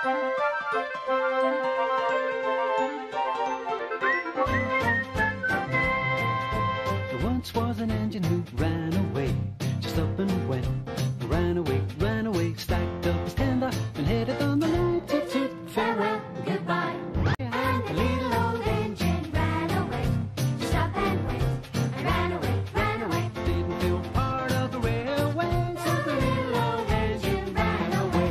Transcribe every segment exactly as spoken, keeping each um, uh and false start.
There once was an engine who ran away, just up and went. Ran away, ran away, stacked up his tender and headed on the line. Toot toot, farewell, goodbye. And the little old engine ran away, just up and went, and ran away, ran away. Didn't feel part of the railway, So the little old engine ran away.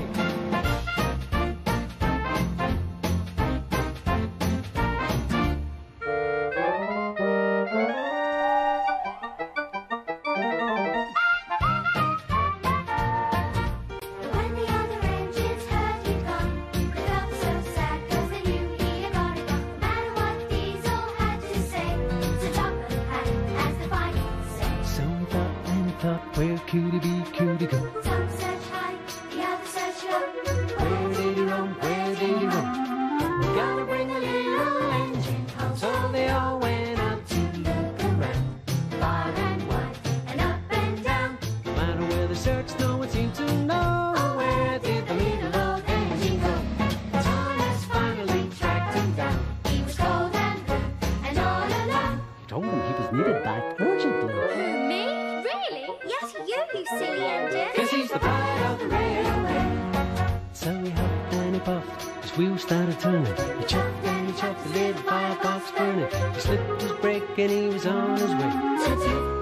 When the other engines heard he'd gone, they felt so sad 'cause they knew he had got it wrong. No matter what Diesel had to say, so Chocolate had as the final say. some thought and thought, where could he be, could he go? Some searched high, the other searched low. Where did he roam, where did he roam? We gotta bring a little engine home. So they all went out to look around. Far and wide, and up and down. No matter where they searched, no one seemed to know. Where did the little old engine go? Thomas finally tracked him down. He was cold and blue, and all alone. Told him he was needed back urgently. Me? Really? Yes, you, you silly engine. 'Cause he's the pride of the railway. So he huffed and he puffed, his wheels started turning. He chuffed and he chuffed, the little firebox burning. He slipped his brake and he was on his way. Toot toot,